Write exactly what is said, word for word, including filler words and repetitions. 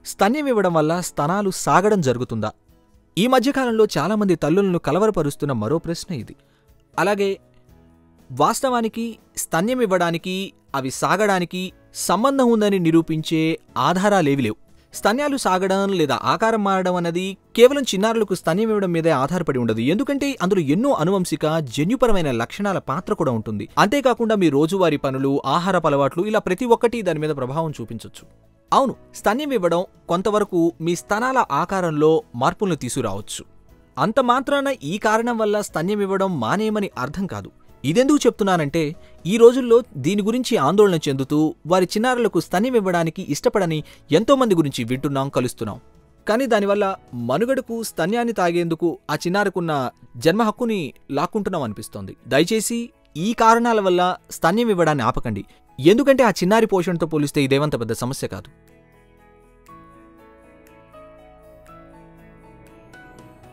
స్తన్యం ఇవ్వడం వల్ల స్తనాలు సాగడం జరుగుతుందా? ఈ మధ్యకాలంలో చాలామంది తల్లులను కలవరపరుస్తున్న మరో ప్రశ్న ఇది. అలాగే వాస్తవానికి స్తన్యం ఇవ్వడానికి, అవి సాగడానికి సంబంధం ఉందని నిరూపించే ఆధారాలేవి లేవు. స్తన్యాలు సాగడం లేదా ఆకారం మారడం అన్నది కేవలం చిన్నారులకు స్తన్యం ఇవ్వడం మీదే ఆధారపడి ఉండదు. ఎందుకంటే అందులో ఎన్నో అనువంశిక, జన్యుపరమైన లక్షణాల పాత్ర కూడా ఉంటుంది. అంతేకాకుండా మీ రోజువారీ పనులు, ఆహారపు అలవాట్లు ఇలా ప్రతి ఒక్కటి దాని మీద ప్రభావం చూపించవచ్చు. అవును, స్తన్యం ఇవ్వడం కొంతవరకు మీ స్తనాల ఆకారంలో మార్పులను తీసుకురావచ్చు. అంత మాత్రాన ఈ కారణం వల్ల స్తన్యం ఇవ్వడం మానేయమని అర్థం కాదు. ఇదెందుకు చెప్తున్నానంటే, ఈ రోజుల్లో దీని గురించి ఆందోళన చెందుతూ వారి చిన్నారులకు స్తన్యం ఇవ్వడానికి ఇష్టపడని ఎంతోమంది గురించి వింటున్నాం, కలుస్తున్నాం. కానీ దానివల్ల మనుగడకు స్తన్యాన్ని తాగేందుకు ఆ చిన్నారుకున్న జన్మ హక్కుని లాక్కుంటున్నాం అనిపిస్తోంది. దయచేసి ఈ కారణాల వల్ల స్తన్యం ఇవ్వడాన్ని ఆపకండి. ఎందుకంటే ఆ చిన్నారి పోషణతో పోలిస్తే ఇదేమంత పెద్ద సమస్య కాదు.